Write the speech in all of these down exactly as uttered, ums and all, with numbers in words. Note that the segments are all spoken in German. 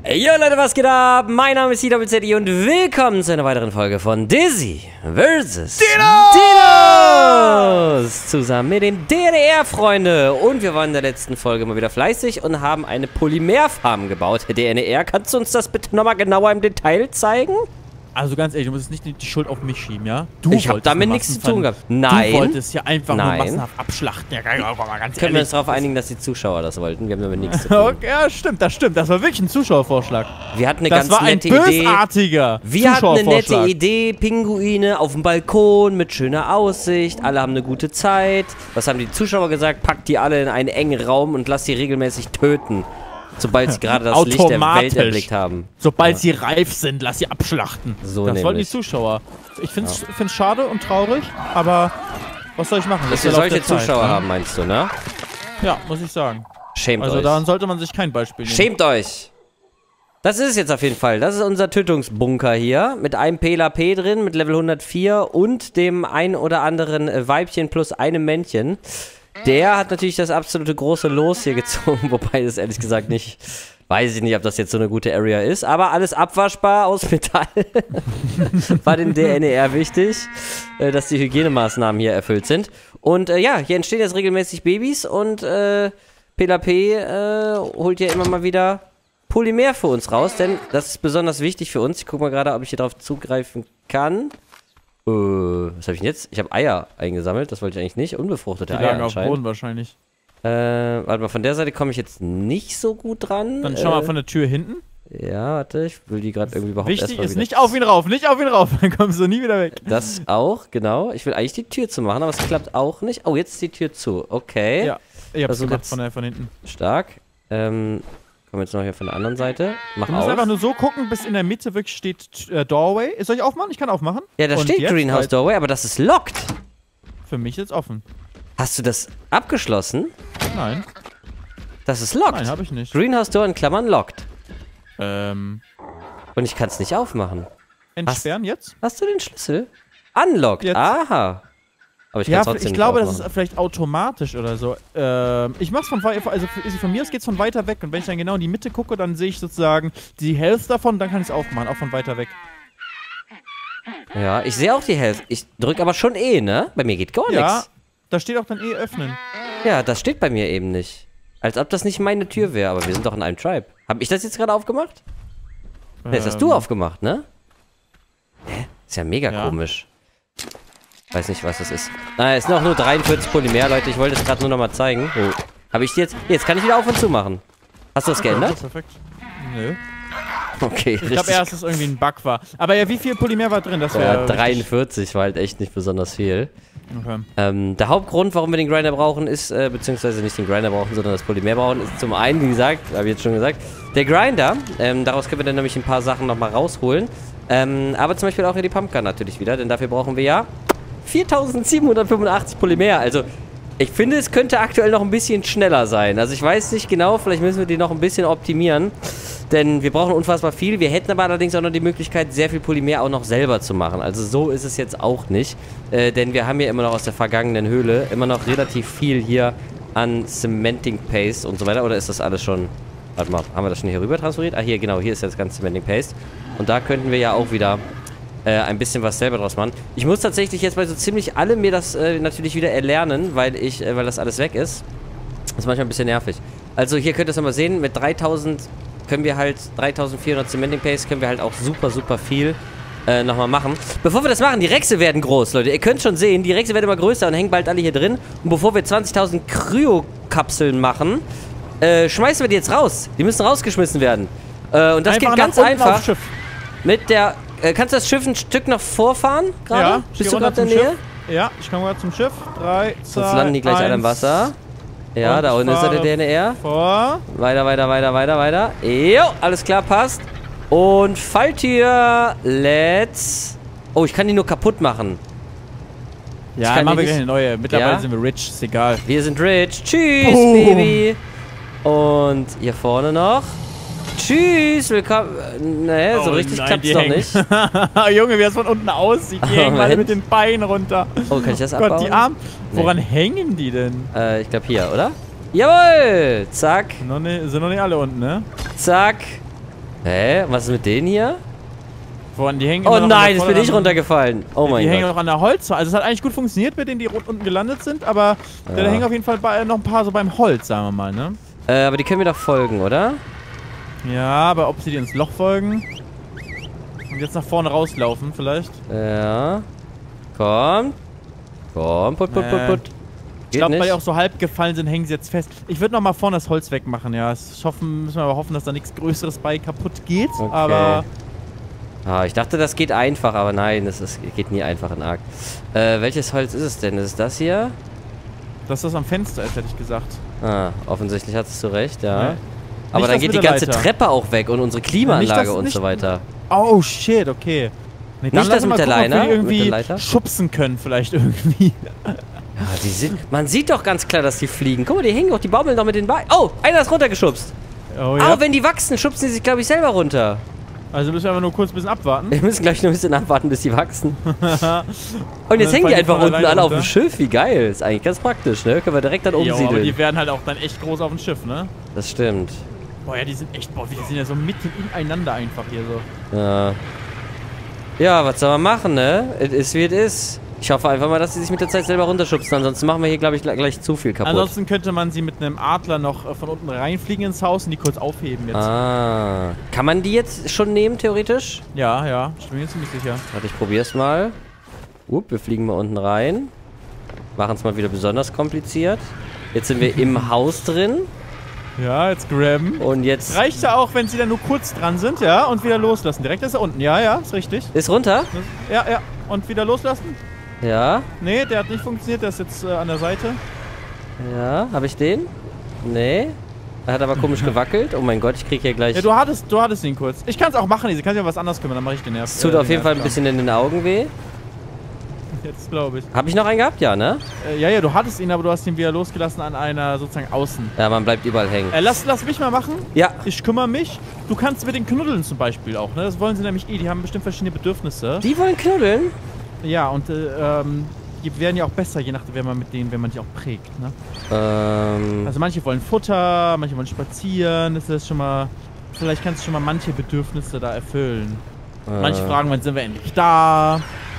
Jo Leute, was geht ab? Mein Name ist C Z Z I und willkommen zu einer weiteren Folge von Dizzy versus. Dinos! Zusammen mit den D N E R-Freunde. Und wir waren in der letzten Folge mal wieder fleißig und haben eine Polymerfarm gebaut. D N E R, kannst du uns das bitte nochmal genauer im Detail zeigen? Also ganz ehrlich, du musst jetzt nicht die Schuld auf mich schieben, ja? Du ich hab damit nichts zu tun gehabt. Nein. Du wolltest ja einfach Nein. nur massenhaft abschlachten. Ja, ganz Können ehrlich. wir uns darauf einigen, dass die Zuschauer das wollten? Wir haben damit nichts zu tun. Okay, ja, stimmt, das stimmt. Das war wirklich ein Zuschauervorschlag. Wir hatten eine das ganz war ein nette Idee. bösartiger Wir hatten eine nette Zuschauervorschlag. Idee. Pinguine auf dem Balkon mit schöner Aussicht. Alle haben eine gute Zeit. Was haben die Zuschauer gesagt? Packt die alle in einen engen Raum und lasst sie regelmäßig töten. Sobald sie gerade das Licht der Welt erblickt haben. Sobald ja. sie reif sind, lass sie abschlachten. So das nämlich. wollten die Zuschauer. Ich find's, Ja. find's schade und traurig, aber was soll ich machen? Dass ist wir der Lauf solche der Zeit, Zuschauer ne? haben, meinst du, ne? Ja, muss ich sagen. Schämt also euch. daran sollte man sich kein Beispiel nehmen. Schämt euch. Das ist es jetzt auf jeden Fall. Das ist unser Tötungsbunker hier. Mit einem P L A P drin, mit Level hundertvier und dem ein oder anderen äh, Weibchen plus einem Männchen. Der hat natürlich das absolute große Los hier gezogen, wobei das ehrlich gesagt nicht... Weiß ich nicht, ob das jetzt so eine gute Area ist, aber alles abwaschbar aus Metall. War dem D N E R wichtig, äh, dass die Hygienemaßnahmen hier erfüllt sind. Und äh, ja, hier entstehen jetzt regelmäßig Babys und äh, P L A P äh, holt ja immer mal wieder Polymer für uns raus, denn das ist besonders wichtig für uns. Ich gucke mal gerade, ob ich hier drauf zugreifen kann. Äh, was habe ich denn jetzt? Ich habe Eier eingesammelt, das wollte ich eigentlich nicht. Unbefruchtete Die Eier lagen auf dem anscheinend. Boden wahrscheinlich. Äh, warte mal, von der Seite komme ich jetzt nicht so gut dran. Dann schau äh, mal von der Tür hinten. Ja, warte, ich will die gerade irgendwie überhaupt Wichtig erstmal ist, wieder... nicht auf ihn rauf, nicht auf ihn rauf, dann kommst du nie wieder weg. Das auch, genau. Ich will eigentlich die Tür zu machen, aber es klappt auch nicht. Oh, jetzt ist die Tür zu. Okay. Ja, ich hab's Also gemacht jetzt- von, der, von hinten. Stark. Ähm, kommen wir jetzt noch hier von der anderen Seite. Mach Du musst auf. einfach nur so gucken, bis in der Mitte wirklich steht äh, Doorway. Soll ich aufmachen? Ich kann aufmachen. Ja, da Und steht jetzt Greenhouse halt- Doorway, aber das ist locked. Für mich ist offen. Hast du das abgeschlossen? Nein, Das ist locked. nein, habe ich nicht. Greenhouse Door in Klammern locked. Ähm, Und ich kann es nicht aufmachen. entsperren jetzt? Hast du den Schlüssel? Unlocked. Jetzt. Aha. Aber ich kann Ja, trotzdem ich glaube, nicht das aufmachen. ist vielleicht automatisch oder so. Ähm, ich mach's von weit, also für- von mir aus geht's von weiter weg. Und wenn ich dann genau in die Mitte gucke, dann sehe ich sozusagen die Hälfte davon, dann kann ich es aufmachen, auch von weiter weg. Ja, ich sehe auch die Hälfte. Ich drücke aber schon E, ne? Bei mir geht gar Ja, nichts. da steht auch dann eh öffnen. Ja, das steht bei mir eben nicht. Als ob das nicht meine Tür wäre, aber wir sind doch in einem Tribe. Hab ich das jetzt gerade aufgemacht? Ne, das hast du Ähm, aufgemacht, ne? Hä? Ist ja mega Ja. komisch. Weiß nicht, was das ist. Naja, es sind auch nur dreiundvierzig Polymer, Leute. Ich wollte es gerade nur nochmal zeigen. Oh. Habe ich die jetzt... Jetzt kann ich wieder auf und zu machen. Hast du das geändert? Perfekt. Nö. Okay, Ich glaube richtig. erst, dass es irgendwie ein Bug war. Aber ja, wie viel Polymer war drin? Das Ja, wäre. dreiundvierzig war halt echt nicht besonders viel. Okay. Ähm, der Hauptgrund, warum wir den Grinder brauchen, ist, äh, beziehungsweise nicht den Grinder brauchen, sondern das Polymer brauchen, ist zum einen, wie gesagt, habe ich jetzt schon gesagt, der Grinder. Ähm, daraus können wir dann nämlich ein paar Sachen nochmal rausholen. Ähm, aber zum Beispiel auch hier die Pumpgun natürlich wieder, denn dafür brauchen wir ja viertausendsiebenhundertfünfundachtzig Polymer. Also, ich finde, es könnte aktuell noch ein bisschen schneller sein. Also, ich weiß nicht genau, vielleicht müssen wir die noch ein bisschen optimieren. Denn wir brauchen unfassbar viel. Wir hätten aber allerdings auch noch die Möglichkeit, sehr viel Polymer auch noch selber zu machen. Also so ist es jetzt auch nicht. Äh, denn wir haben ja immer noch aus der vergangenen Höhle immer noch relativ viel hier an Cementing Paste und so weiter. Oder ist das alles schon... Warte mal, haben wir das schon hier rüber transferiert? Ah, hier, genau, hier ist jetzt ganz Cementing Paste. Und da könnten wir ja auch wieder äh, ein bisschen was selber draus machen. Ich muss tatsächlich jetzt bei so ziemlich allem mir das äh, natürlich wieder erlernen, weil ich, äh, weil das alles weg ist. Das ist manchmal ein bisschen nervig. Also hier könnt ihr es nochmal sehen, mit dreitausend... können wir halt dreitausendvierhundert Cementing Paste, können wir halt auch super, super viel äh, nochmal machen. Bevor wir das machen, die Rechse werden groß, Leute. Ihr könnt schon sehen, die Rechse werden immer größer und hängen bald alle hier drin. Und bevor wir zwanzigtausend Kryo-Kapseln machen, äh, schmeißen wir die jetzt raus. Die müssen rausgeschmissen werden. Äh, und das Einfach geht ganz nach unten einfach. aufs Schiff. Mit der... Äh, kannst du das Schiff ein Stück noch vorfahren? Gerade? Ja, ich Bist geh du runter gerade in der zum Nähe? Schiff. Ja, ich komme gerade zum Schiff. Drei, zwei, Sonst landen die gleich alle im eins. Wasser. Ja, Und da ich unten ist er, der fahre D N E R. Vor. Weiter, weiter, weiter, weiter, weiter. Jo, alles klar, passt. Und Falltür. Let's... Oh, ich kann die nur kaputt machen. Ich Ja, kann machen wir die gleich nicht- eine neue. Mittlerweile Ja? sind wir rich, ist egal. Wir sind rich. Tschüss, Boom. Baby. Und hier vorne noch. Tschüss, willkommen. Nee, so Oh richtig nein, klappt's die noch hängen. nicht. Junge, wie das von unten aussieht. Die hängen alle Moment. mit den Beinen runter. Oh, kann ich das Gott, abbauen? die Arme. Nee. Woran hängen die denn? Äh, ich glaube hier, oder? Jawohl! Zack, Noch nicht, sind noch nicht alle unten, ne? zack. Hä? Was ist mit denen hier? Woran die hängen Oh immer noch an nein, der jetzt bin ich Vordermann- runtergefallen. Oh Die mein hängen Gott. noch an der Holz. Also es hat eigentlich gut funktioniert mit denen, die unten gelandet sind, aber Ja. da hängen auf jeden Fall bei, noch ein paar so beim Holz, sagen wir mal, ne? Äh, aber die können mir doch folgen, oder? Ja, aber ob sie dir ins Loch folgen und jetzt nach vorne rauslaufen vielleicht? Ja. Komm. Komm, put, put, put, Nee. put. Ich glaube, weil nicht. die auch so halb gefallen sind, hängen sie jetzt fest. Ich würde noch mal vorne das Holz wegmachen, ja. Ich hoffen, müssen wir aber hoffen, dass da nichts Größeres bei kaputt geht. Okay. Aber Ah, ich dachte, das geht einfach, aber nein, das ist, geht nie einfach in Ark. Äh, welches Holz ist es denn? Ist es das hier? dass das am Fenster ist, hätte ich gesagt. Ah, offensichtlich hattest du recht, ja. Nee. Aber Nicht dann das geht mit die der ganze Leiter. Treppe auch weg und unsere Klimaanlage das- und nicht- so weiter. Oh, shit, okay. Nee, dann Nicht lass das mal mit der gucken, ob wir Leine, die irgendwie mit der Leiter? schubsen können, vielleicht irgendwie. Ja, die sind, man sieht doch ganz klar, dass die fliegen. Guck mal, die hängen doch, die baumeln doch mit den Beinen. Oh, einer ist runtergeschubst. Oh, Aber wenn die wachsen, schubsen die sich, glaube ich, selber runter. Also müssen wir einfach nur kurz ein bisschen abwarten. Wir müssen gleich nur ein bisschen abwarten, bis die wachsen. Und jetzt dann hängen die fallen die einfach von unten alleine alle auf dem runter. Schiff. Wie geil. Ist eigentlich ganz praktisch, ne? Können wir direkt dann Jo, aber umsiedeln. die werden halt auch dann echt groß auf dem Schiff, ne? Das stimmt. Boah, ja, die sind echt, boah, die sind ja so mitten ineinander einfach hier so. Ja. Ja, was soll man machen, ne? Es ist, wie es ist. Ich hoffe einfach mal, dass sie sich mit der Zeit selber runterschubsen. Ansonsten machen wir hier, glaube ich, gleich, gleich zu viel kaputt. Ansonsten könnte man sie mit einem Adler noch äh, von unten reinfliegen ins Haus und die kurz aufheben jetzt. Ah. Kann man die jetzt schon nehmen, theoretisch? Ja, ja, ich bin mir ziemlich sicher. Warte, ich probier's mal. Upp, wir fliegen mal unten rein. Machen es mal wieder besonders kompliziert. Jetzt sind wir im Haus drin. Ja, jetzt grabben. Und jetzt Reicht ja auch, wenn sie dann nur kurz dran sind, ja, und wieder loslassen. Direkt ist er unten. Ja, ja, ist richtig. ist runter. Ja, ja. Und wieder loslassen? Ja. Nee, der hat nicht funktioniert, der ist jetzt äh, an der Seite. Ja. Habe ich den? Nee. Er hat aber komisch gewackelt. Oh mein Gott, ich krieg hier gleich... Ja, du hattest, du hattest ihn kurz. Ich kann es auch machen, ich kann sich um was anderes kümmern, dann mache ich den erst. Es tut auf jeden Fall ein bisschen in den Augen weh. Jetzt glaube ich. Habe ich noch einen gehabt? Ja, ne? Äh, ja, ja, du hattest ihn, aber du hast ihn wieder losgelassen an einer sozusagen außen. Ja, man bleibt überall hängen. Äh, lass, lass mich mal machen. Ja. Ich kümmere mich. Du kannst mit den Knuddeln zum Beispiel auch, ne? Das wollen sie nämlich eh. Die haben bestimmt verschiedene Bedürfnisse. Die wollen knuddeln? Ja, und äh, ähm, die werden ja auch besser, je nachdem, wenn man mit denen, wenn man die auch prägt, ne? Ähm... Also manche wollen Futter, manche wollen spazieren. Das ist schon mal. Vielleicht kannst du schon mal manche Bedürfnisse da erfüllen. Manche äh, fragen, wann sind wir endlich da?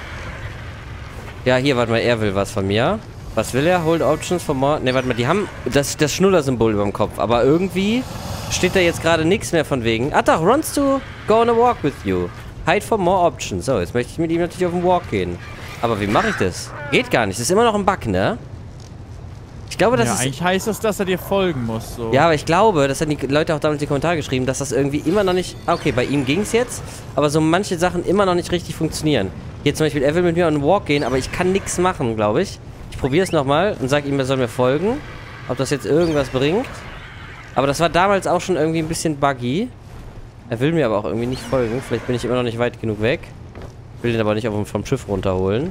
Ja, hier, warte mal, er will was von mir. Was will er? Hold Options for more... Ne, warte mal, die haben das, das Schnuller-Symbol über dem Kopf. Aber irgendwie steht da jetzt gerade nichts mehr von wegen. Ach doch, runs to go on a walk with you. Hide for more options. So, jetzt möchte ich mit ihm natürlich auf den Walk gehen. Aber wie mache ich das? Geht gar nicht. Das ist immer noch ein Bug, ne? Ich glaube, das Ja, ist... eigentlich heißt das, dass er dir folgen muss. So. Ja, aber ich glaube, das haben die Leute auch damals in die Kommentare geschrieben, dass das irgendwie immer noch nicht... Okay, bei ihm ging es jetzt, aber so manche Sachen immer noch nicht richtig funktionieren. Hier zum Beispiel, er will mit mir on einen Walk gehen, aber ich kann nichts machen, glaube ich. Ich probiere es nochmal und sage ihm, er soll mir folgen. Ob das jetzt irgendwas bringt. Aber das war damals auch schon irgendwie ein bisschen buggy. Er will mir aber auch irgendwie nicht folgen. Vielleicht bin ich immer noch nicht weit genug weg. Will den aber nicht auf, vom Schiff runterholen.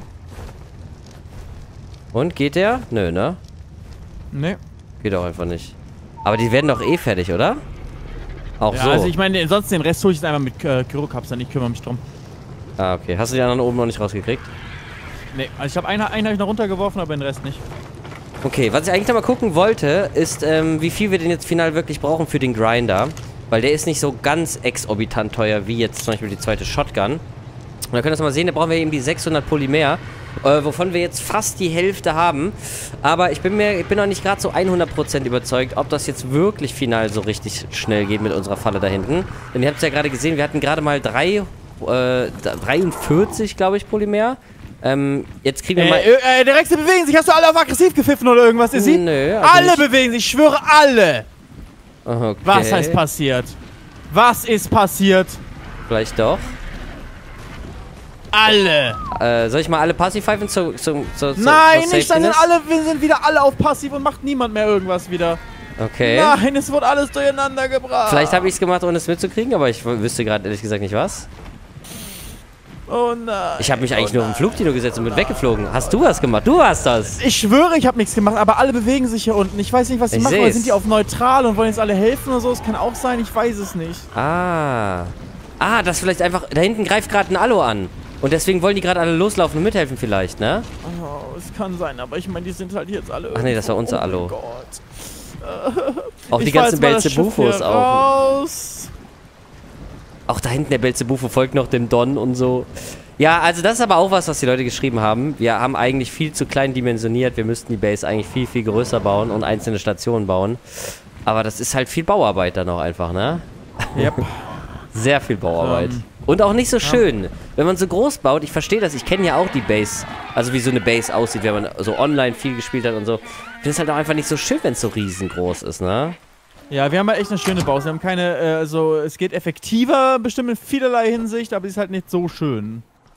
Und, geht der? Nö, ne? Nee. Geht auch einfach nicht. Aber die werden doch eh fertig, oder? Auch Ja, so. also ich meine, ansonsten den Rest hole ich jetzt einfach mit äh, Kyrokapseln. Ich kümmere mich drum. Ah, okay. Hast du die anderen oben noch nicht rausgekriegt? Nee, also ich habe einen, einen habe ich noch runtergeworfen, aber den Rest nicht. Okay, was ich eigentlich noch mal gucken wollte, ist, ähm, wie viel wir denn jetzt final wirklich brauchen für den Grinder. Weil der ist nicht so ganz exorbitant teuer, wie jetzt zum Beispiel die zweite Shotgun. Und da könnt ihr das mal sehen, da brauchen wir eben die sechshundert Polymer, äh, wovon wir jetzt fast die Hälfte haben. Aber ich bin mir, ich bin noch nicht gerade so hundert Prozent überzeugt, ob das jetzt wirklich final so richtig schnell geht mit unserer Falle da hinten. Denn ihr habt es ja gerade gesehen, wir hatten gerade mal drei, äh, dreiundvierzig, glaube ich, Polymer. Ähm, jetzt kriegen wir mal... Äh, äh, der Rexel bewegen sich. Hast du alle auf aggressiv gepfiffen oder irgendwas? Ihr seht? Nö, also alle nicht. bewegen sich. Ich schwöre, alle. Okay. Was heißt passiert? Was ist passiert? Vielleicht doch. Alle. Äh, soll ich mal alle Passive-Pfeifen zu, zu, zu, zu Nein, zur nicht. Dann sind Safetyness? alle, wir sind wieder alle auf passiv und macht niemand mehr irgendwas wieder. Okay. Nein, es wird alles durcheinander gebracht. Vielleicht habe ich es gemacht, ohne es mitzukriegen, aber ich wüsste gerade ehrlich gesagt nicht was. Oh nein. Ich habe mich eigentlich oh nur auf den Flugdino gesetzt und bin weggeflogen. Hast du was gemacht? Du hast das. Ich schwöre, ich habe nichts gemacht, aber alle bewegen sich hier unten. Ich weiß nicht, was sie Ich machen. Oder seh's. sind die auf neutral und wollen jetzt alle helfen oder so? Das kann auch sein, ich weiß es nicht. Ah. Ah, das vielleicht einfach... Da hinten greift gerade ein Allo an. Und deswegen wollen die gerade alle loslaufen und mithelfen vielleicht, ne? Oh, es kann sein, aber ich meine, die sind halt jetzt alle. Ach nee, das war unser oh Allo. Mein Gott. Auch die Ich fahr ganzen jetzt mal das Schiff Belzebufos hier auch. raus. Auch da hinten der Belzebufo folgt noch dem Don und so. Ja, also das ist aber auch was, was die Leute geschrieben haben. Wir haben eigentlich viel zu klein dimensioniert. Wir müssten die Base eigentlich viel, viel größer bauen und einzelne Stationen bauen. Aber das ist halt viel Bauarbeit dann auch einfach, ne? Yep. Sehr viel Bauarbeit. Ähm, und auch nicht so ja. schön. Wenn man so groß baut, ich verstehe das, ich kenne ja auch die Base. Also wie so eine Base aussieht, wenn man so online viel gespielt hat und so. Ich finde es halt auch einfach nicht so schön, wenn es so riesengroß ist, ne? Ja, wir haben halt echt eine schöne Baus. Wir haben keine, äh, also es geht effektiver bestimmt in vielerlei Hinsicht, aber es ist halt nicht so schön.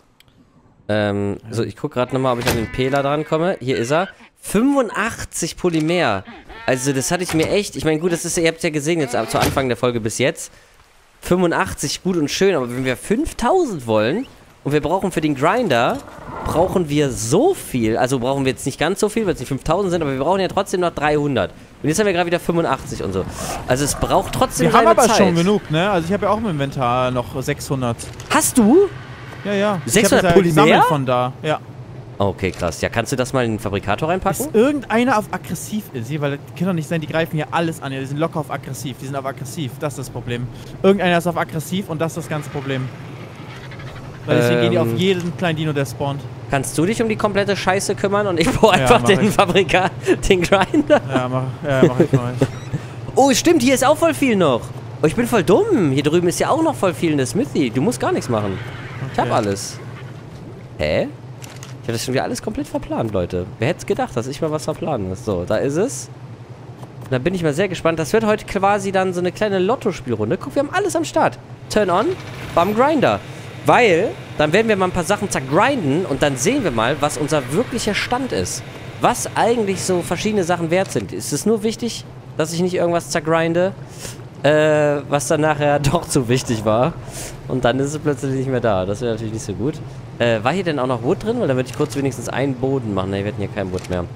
Ähm, so, ich gucke gerade nochmal, ob ich an den Pela dran komme. Hier ist er. fünfundachtzig Polymer. Also das hatte ich mir echt, ich meine gut, das ist, ihr habt es ja gesehen jetzt zu Anfang der Folge bis jetzt. fünfundachtzig, gut und schön, aber wenn wir fünftausend wollen und wir brauchen für den Grinder, brauchen wir so viel, also brauchen wir jetzt nicht ganz so viel, weil es nicht fünftausend sind, aber wir brauchen ja trotzdem noch dreihundert. Und jetzt haben wir gerade wieder fünfundachtzig und so. Also es braucht trotzdem wir seine haben aber Zeit. schon genug, ne? Also ich habe ja auch im Inventar noch sechshundert. Hast du? Ja, ja. sechshundert ich hab das ja Polymer? von da, ja. Okay, krass. Ja, kannst du das mal in den Fabrikator reinpacken? Ist irgendeiner auf aggressiv ist, hier, weil das kann doch nicht sein, die greifen hier alles an. Ja, die sind locker auf aggressiv, die sind auf aggressiv. Das ist das Problem. Irgendeiner ist auf aggressiv und das ist das ganze Problem. Weil deswegen Ähm, gehen die auf jeden kleinen Dino, der spawnt. Kannst du dich um die komplette Scheiße kümmern und ich baue Ja, einfach mach den ich. Fabrikat, den Grinder? Ja, mach, ja, mach ich mal. Oh, stimmt, hier ist auch voll viel noch. Oh, ich bin voll dumm. Hier drüben ist ja auch noch voll viel in der Smithy. Du musst gar nichts machen. Ich hab Okay. alles. Hä? Ich hab das schon wieder alles komplett verplant, Leute. Wer hätte es gedacht, dass ich mal was verplanen muss? So, da ist es. Und da bin ich mal sehr gespannt. Das wird heute quasi dann so eine kleine Lottospielrunde. Guck, wir haben alles am Start. Turn on, bam, Grinder. Weil, dann werden wir mal ein paar Sachen zergrinden und dann sehen wir mal, was unser wirklicher Stand ist. Was eigentlich so verschiedene Sachen wert sind. Ist es nur wichtig, dass ich nicht irgendwas zergrinde, äh, was dann nachher doch zu wichtig war. Und dann ist es plötzlich nicht mehr da. Das wäre natürlich nicht so gut. Äh, war hier denn auch noch Wood drin? Weil dann würde ich kurz wenigstens einen Boden machen. Ne, wir hatten hier keinen Wood mehr.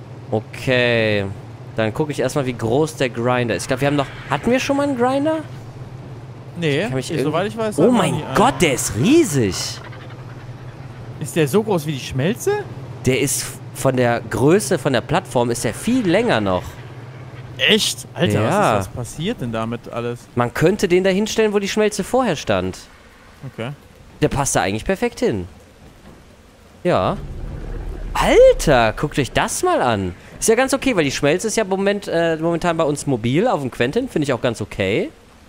Okay. Dann gucke ich erstmal, wie groß der Grinder ist. Ich glaube, wir haben noch... Hatten wir schon mal einen Grinder? Nee, Kann mich ich, irgendwie- soweit ich weiß. Oh haben wir mein nie einen. Gott, der ist riesig. Ist der so groß wie die Schmelze? Der ist von der Größe, von der Plattform, ist der viel länger noch. Echt? Alter, Ja. was, ist, was passiert denn damit alles? Man könnte den da hinstellen, wo die Schmelze vorher stand. Okay. Der passt da eigentlich perfekt hin. Ja. Alter, guckt euch das mal an. Ist ja ganz okay, weil die Schmelze ist ja moment, äh, momentan bei uns mobil auf dem Quentin. Finde ich auch ganz okay.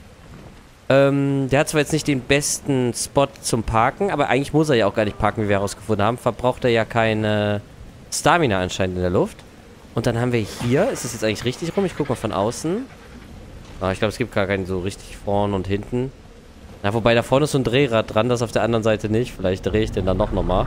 Ähm, der hat zwar jetzt nicht den besten Spot zum Parken, aber eigentlich muss er ja auch gar nicht parken, wie wir herausgefunden haben. Verbraucht er ja keine Stamina anscheinend in der Luft. Und dann haben wir hier, ist das jetzt eigentlich richtig rum? Ich guck mal von außen. Ah, ich glaube, es gibt gar keinen so richtig vorn und hinten. Na, wobei da vorne ist so ein Drehrad dran, das auf der anderen Seite nicht. Vielleicht drehe ich den dann doch nochmal.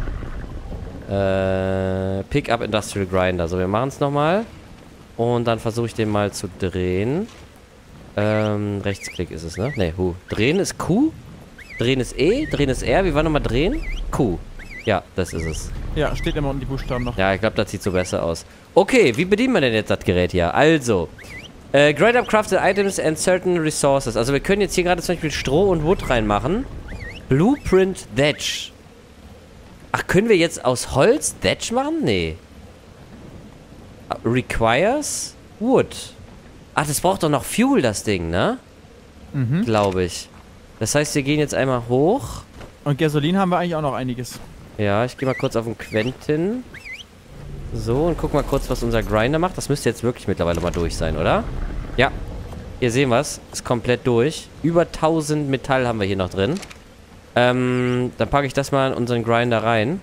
Äh, Pick-up Industrial Grinder. So, wir machen es nochmal. Und dann versuche ich den mal zu drehen. Ähm, Rechtsklick ist es, ne? Ne, Hu. Drehen ist Q. Drehen ist E. Drehen ist R. Wie war nochmal drehen? Q. Ja, das ist es. Ja, steht immer unten die Buchstaben noch. Ja, ich glaube, das sieht so besser aus. Okay, wie bedienen wir denn jetzt das Gerät hier? Also, äh, grind up crafted items and certain resources. Also wir können jetzt hier gerade zum Beispiel Stroh und Wood reinmachen. Blueprint Thatch. Ach, können wir jetzt aus Holz Thatch machen? Nee. Uh, requires Wood. Ach, das braucht doch noch Fuel, das Ding, ne? Mhm. Glaube ich. Das heißt, wir gehen jetzt einmal hoch. Und Gasolin haben wir eigentlich auch noch einiges. Ja, ich gehe mal kurz auf den Quentin. So, und guck mal kurz, was unser Grinder macht. Das müsste jetzt wirklich mittlerweile mal durch sein, oder? Ja. Hier sehen wir es. Ist komplett durch. Über tausend Metall haben wir hier noch drin. Ähm, dann packe ich das mal in unseren Grinder rein.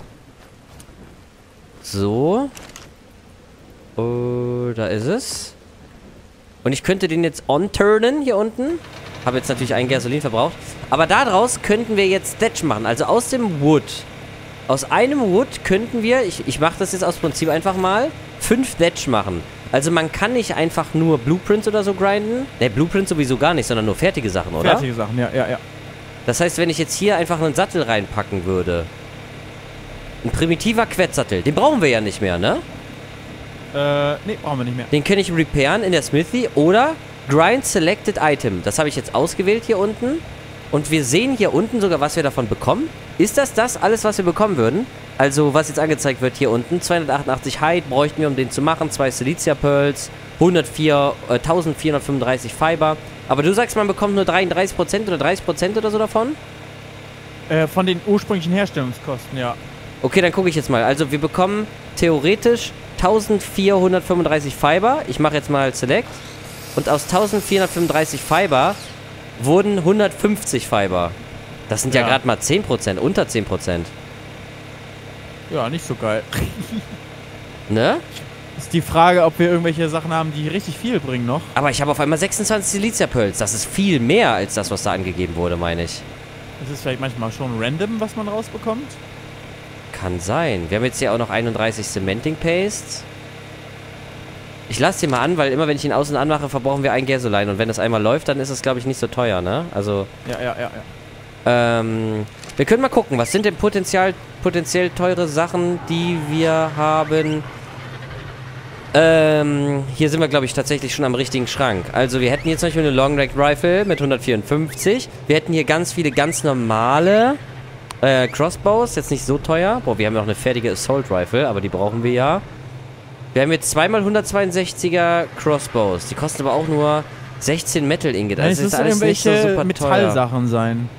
So. Oh, da ist es. Und ich könnte den jetzt on-turnen hier unten. Habe jetzt natürlich einen Gasolin verbraucht. Aber daraus könnten wir jetzt Thatch machen. Also aus dem Wood. Aus einem Wood könnten wir, ich, ich mache das jetzt aus Prinzip einfach mal, fünf Thatch machen. Also man kann nicht einfach nur Blueprints oder so grinden. Ne, Blueprints sowieso gar nicht, sondern nur fertige Sachen, oder? Fertige Sachen, ja, ja, ja. Das heißt, wenn ich jetzt hier einfach einen Sattel reinpacken würde. Ein primitiver Quettsattel. Den brauchen wir ja nicht mehr, ne? Äh, nee, brauchen wir nicht mehr. Den kann ich repairen in der Smithy oder Grind Selected Item. Das habe ich jetzt ausgewählt hier unten. Und wir sehen hier unten sogar, was wir davon bekommen. Ist das das alles, was wir bekommen würden? Also, was jetzt angezeigt wird hier unten. zweihundertachtundachtzig Hide bräuchten wir, um den zu machen. Zwei Silicia Pearls. hundertvier, äh, eintausendvierhundertfünfunddreißig Fiber. Aber du sagst, man bekommt nur dreiunddreißig Prozent oder dreißig Prozent oder so davon? Äh, von den ursprünglichen Herstellungskosten, ja. Okay, dann gucke ich jetzt mal. Also wir bekommen theoretisch eintausendvierhundertfünfunddreißig Fiber. Ich mache jetzt mal Select. Und aus eintausendvierhundertfünfunddreißig Fiber wurden hundertfünfzig Fiber. Das sind ja, ja gerade mal zehn Prozent, unter zehn Prozent. Ja, nicht so geil. Ne? Ist die Frage, ob wir irgendwelche Sachen haben, die richtig viel bringen noch. Aber ich habe auf einmal sechsundzwanzig Silicia-Pearls. Das ist viel mehr als das, was da angegeben wurde, meine ich. Das ist vielleicht manchmal schon random, was man rausbekommt. Kann sein. Wir haben jetzt hier auch noch einunddreißig Cementing Pastes. Ich lasse den mal an, weil immer wenn ich ihn außen anmache, verbrauchen wir ein Gasoline. Und wenn das einmal läuft, dann ist es, glaube ich, nicht so teuer, ne? Also... Ja, ja, ja, ja. Ähm... Wir können mal gucken, was sind denn potenziell, potenziell teure Sachen, die wir haben. Ähm, hier sind wir, glaube ich, tatsächlich schon am richtigen Schrank. Also wir hätten jetzt zum Beispiel eine Long Range Rifle mit hundertvierundfünfzig. Wir hätten hier ganz viele ganz normale äh, Crossbows, jetzt nicht so teuer. Boah, wir haben noch eine fertige Assault Rifle, aber die brauchen wir ja. Wir haben jetzt zweimal hundertzweiundsechziger Crossbows. Die kosten aber auch nur sechzehn Metal Ingot. Also das ist alles nicht so super Metallsachen teuer. sein.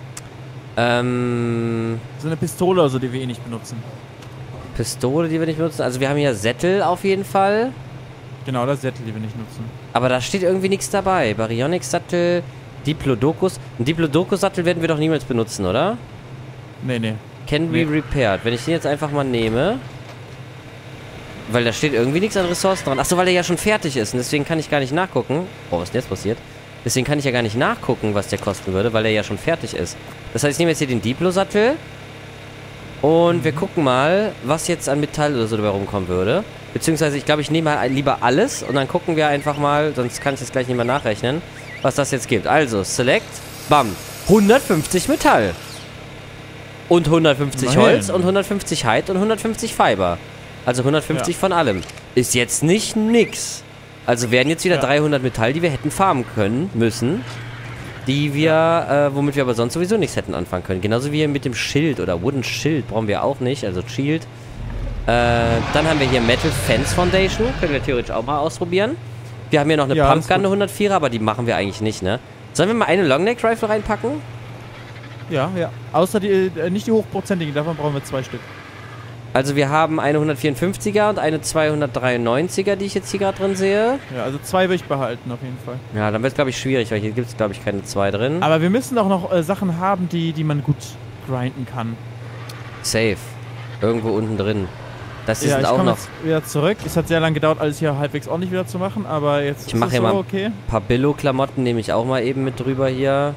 Ähm... So eine Pistole oder so, die wir eh nicht benutzen. Pistole, die wir nicht benutzen? Also wir haben hier Sättel auf jeden Fall. Genau, das Sättel, die wir nicht nutzen. Aber da steht irgendwie nichts dabei. Baryonyx-Sattel, Diplodocus. Ein Diplodocus-Sattel werden wir doch niemals benutzen, oder? Nee, nee. Can be nee. repaired. Wenn ich den jetzt einfach mal nehme... Weil da steht irgendwie nichts an Ressourcen dran. Achso, weil der ja schon fertig ist. Und deswegen kann ich gar nicht nachgucken. Oh, was ist denn jetzt passiert? Deswegen kann ich ja gar nicht nachgucken, was der kosten würde, weil er ja schon fertig ist. Das heißt, ich nehme jetzt hier den Diplo-Sattel. Und mhm. wir gucken mal, was jetzt an Metall oder so dabei rumkommen würde. Beziehungsweise, ich glaube, ich nehme mal lieber alles. Und dann gucken wir einfach mal, sonst kann ich das gleich nicht mehr nachrechnen, was das jetzt gibt. Also, Select, bam, hundertfünfzig Metall. Und hundertfünfzig Immerhin. Holz und hundertfünfzig Hide und hundertfünfzig Fiber. Also hundertfünfzig ja. von allem. Ist jetzt nicht nix. Also wären jetzt wieder ja. dreihundert Metall, die wir hätten farmen können, müssen. Die wir, ja. äh, womit wir aber sonst sowieso nichts hätten anfangen können. Genauso wie mit dem Schild oder Wooden Schild brauchen wir auch nicht, also Shield. Äh, dann haben wir hier Metal Fence Foundation, können wir theoretisch auch mal ausprobieren. Wir haben hier noch eine ja, Pumpgun, eine hundertvierer, aber die machen wir eigentlich nicht, ne? Sollen wir mal eine Longneck Rifle reinpacken? Ja, ja. Außer die, äh, nicht die hochprozentigen, davon brauchen wir zwei Stück. Also wir haben eine hundertvierundfünfziger und eine zweihundertdreiundneunziger, die ich jetzt hier gerade drin sehe. Ja, also zwei will ich behalten auf jeden Fall. Ja, dann wird es, glaube ich, schwierig, weil hier gibt es, glaube ich, keine zwei drin. Aber wir müssen auch noch äh, Sachen haben, die, die man gut grinden kann. Safe. Irgendwo unten drin. Das ja, sind ich auch komm noch... jetzt wieder zurück. Es hat sehr lange gedauert, alles hier halbwegs ordentlich wieder zu machen, aber jetzt ich mache hier so mal okay. ein paar Billo-Klamotten, nehme ich auch mal eben mit drüber hier.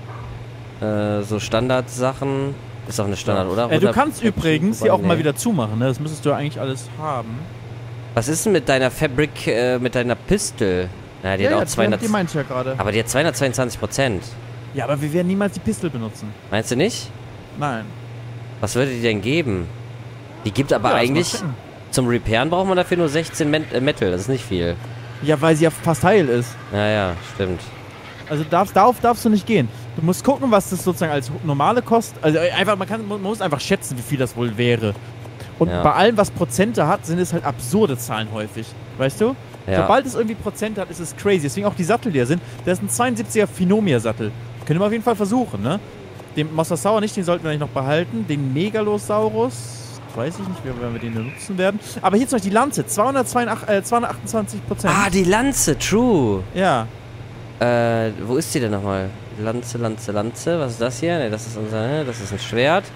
Äh, so Standardsachen. Ist auch eine Standard, oder? Äh, du kannst übrigens hier auch nee. mal wieder zumachen, ne? Das müsstest du ja eigentlich alles haben. Was ist denn mit deiner Fabric, äh, mit deiner Pistol? Naja, die ja, hat auch ja, zweihundert... Die meinte ich ja gerade. Aber die hat zweihundertzweiundzwanzig Prozent. Ja, aber wir werden niemals die Pistol benutzen. Meinst du nicht? Nein. Was würde die denn geben? Die gibt aber ja, eigentlich... Zum Repairen braucht man dafür nur sechzehn Met äh, Metal, das ist nicht viel. Ja, weil sie ja fast heil ist. Ja, ja, stimmt. Also darfst, darauf darfst du nicht gehen. Du musst gucken, was das sozusagen als normale kostet. Also einfach, man, kann, man muss einfach schätzen, wie viel das wohl wäre. Und ja. bei allem, was Prozente hat, sind es halt absurde Zahlen häufig. Weißt du? Ja. Sobald es irgendwie Prozente hat, ist es crazy. Deswegen auch die Sattel, die da sind. Das ist ein zweiundsiebziger Phenomia-Sattel. Können wir auf jeden Fall versuchen, ne? Den Mosasaur nicht, den sollten wir eigentlich noch behalten. Den Megalosaurus, weiß ich nicht, wie wir den nutzen werden. Aber hier zum Beispiel die Lanze, zweihundertachtundzwanzig Prozent. Ah, die Lanze, true. Ja. Äh, wo ist die denn nochmal? Lanze, Lanze, Lanze. Was ist das hier? Ne, das ist unser, das ist ein Schwert.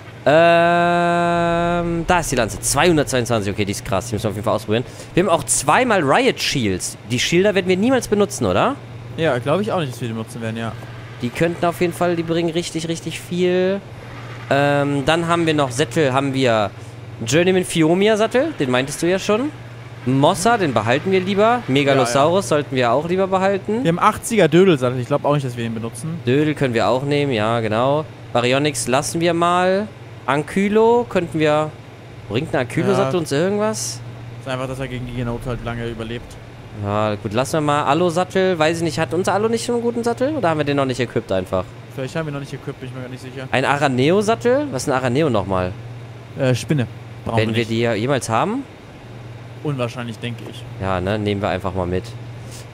Ähm, da ist die Lanze. zweihundertzweiundzwanzig. Okay, die ist krass. Die müssen wir auf jeden Fall ausprobieren. Wir haben auch zweimal Riot Shields. Die Schilder werden wir niemals benutzen, oder? Ja, glaube ich auch nicht, dass wir die benutzen werden, ja. Die könnten auf jeden Fall, die bringen richtig, richtig viel. Ähm, dann haben wir noch Sättel, haben wir Journeyman Phenomia Sattel. Den meintest du ja schon. Mossa, den behalten wir lieber. Megalosaurus ja, ja. sollten wir auch lieber behalten. Wir haben achtziger Dödel-Sattel. Ich glaube auch nicht, dass wir den benutzen. Dödel können wir auch nehmen, ja, genau. Baryonyx lassen wir mal. Ankylo könnten wir... Bringt ein Ankylo-Sattel ja. uns irgendwas? Das ist einfach, dass er gegen die Genote halt lange überlebt. Ja, gut, lassen wir mal. Allo-Sattel, weiß ich nicht. Hat unser Allo nicht schon einen guten Sattel? Oder haben wir den noch nicht equipped einfach? Vielleicht haben wir noch nicht equipped, bin ich mir gar nicht sicher. Ein Araneo-Sattel? Was ist ein Araneo nochmal? Äh, Spinne. Brauchen Werden wir, wir die jemals haben? Unwahrscheinlich, denke ich. Ja, ne, nehmen wir einfach mal mit.